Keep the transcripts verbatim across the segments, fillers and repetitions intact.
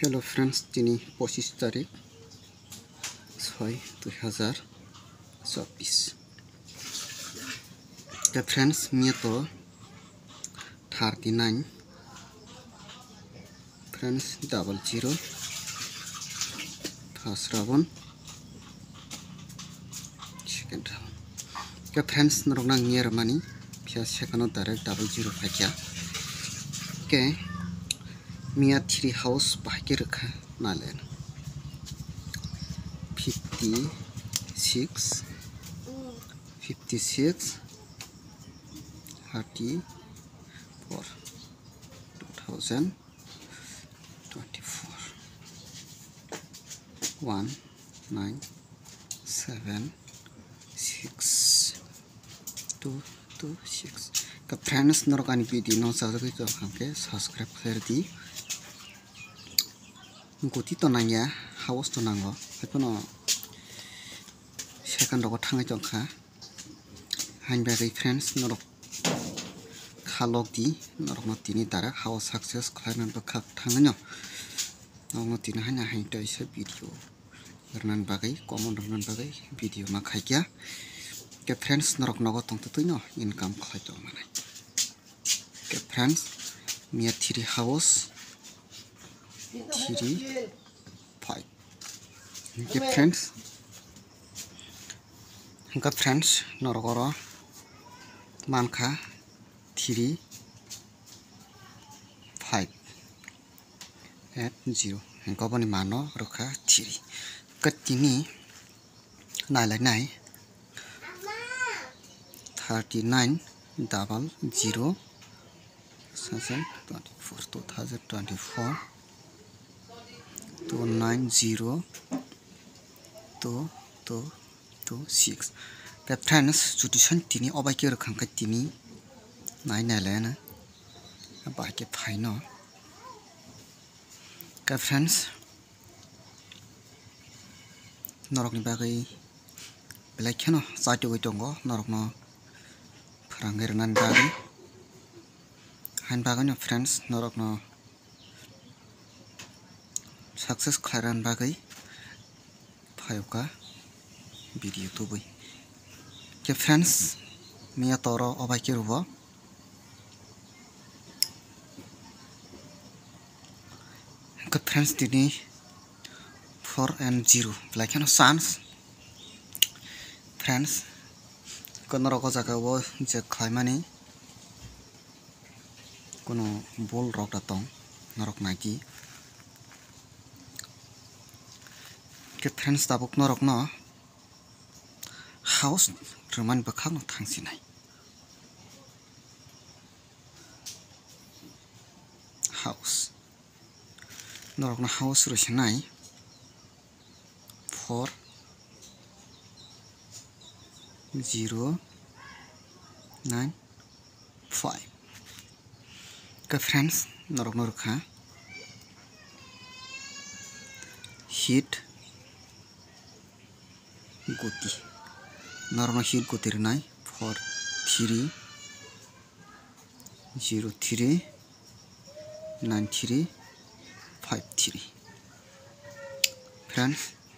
Hello friends दिनै पच्चीस तारिख छय दुई हजार चौबीस दा फ्रेंड्स मिया तो thirty nine friends double zero first round second round दा फ्रेंड्स नरगना नियर मानी फिया सेकेंड डायरेक्ट डबल जीरो फाइया के मिया थ्री हाउस बाकी रखा नालेन fifty six fifty six thirty four two thousand twenty four one nine seven six two two six का फ्रेंड्स नरकानी वीडियो न साजो तो हमके सब्सक्राइब कर दी गति तो नांगया हाउस तो नांगो बेखौनो सेकेंड रको थांगाय दंखा हानबागै फ्रेंड्स नरक खालक दी नरक न तिनि दारा हाउस सक्सेस खालामनानै बखा थाङो न तिनि हाना हाइटा इसे भिडियो रनान बागै कमन रनान बागै भिडियो मा खायया के फ्रेंड्स नरक नगो तंत तुइ न इनकम खालाय दं माने के फ्रेंड्स मिया थ्री हाउस थ्री फाइव के फ्रेंड्स इनका फ्रेंड्स नरगरो मानखा थ्री फाइव एट जीरो इनका बनी मानो रखा थ्री कतिनी नायलाय नाय thirty nine double zero twenty four two thousand twenty four two nine zero two two two six के फ्रेंड्स जुटिसन तिनी अबाइके रखांखा तिनी नाय नायलायना बाइके फाइन के फ्रेंड्स नरकनि बागै बेलायखेनो जायटोगै दंगो नरकनो फोरांगेरनानै बागै हाइन बागैनो फ्रेंड्स नरकनो सक्सेस खालामनानै बागै फायका वीडियो तो बई के फ्रेंड्स मिया तोरो अबाइके रुबो के फ्रेंड्स दिनी four and zero like chance friends कनरको जगह वो जे खायमानी कोनो बोल रक दं नरक नाइकी के फ्रेंड्स दाबुक नरक न हाउस रमान बखांग थांसिनाय हाउस नरक न हाउस रसिनाय फोर जीरो नाइन फाइव के फ्रेंड्स नरक नरखा हिट गति नरक हिट गति रनाय four three zero three nine three five three friends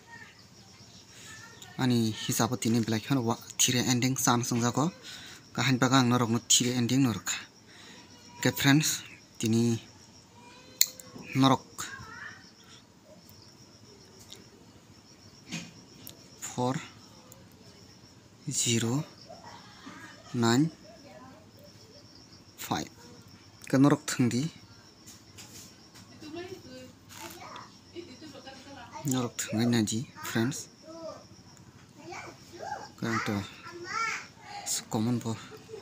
आनी हिसाब तिनी ब्लैक वा थ्री एंडिंग चांस जागो काहान बागा आं नरक थ्री एंडिंग नरखा के फ्रेंड्स तिनी नरक फोर जीरो नाइन फाइव के नरक थंदी नरक थंगाय नाजी फ्रेंड्स तो कमन बो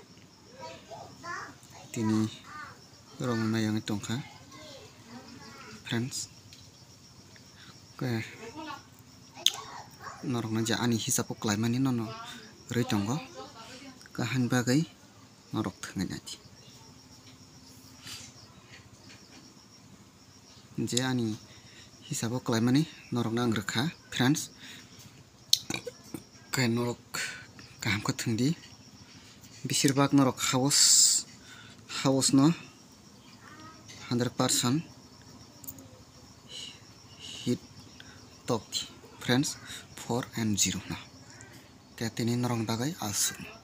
तिनी रंग नायांग दंखा फ्रेंड्स के नरक जा आनी हिसाब क्लाइमानी न रै दंगो काहान बागै नरक थंगाय नाजी जे आनी हिसाब क्लाइमानी नरक नांग रखा फ्रेंड्स के नरक गाहाम को थंदी बिसिरबाग नरक हाउस हाउस न hundred percent hit tok di friends four and zero na ketini norong dagai asuk.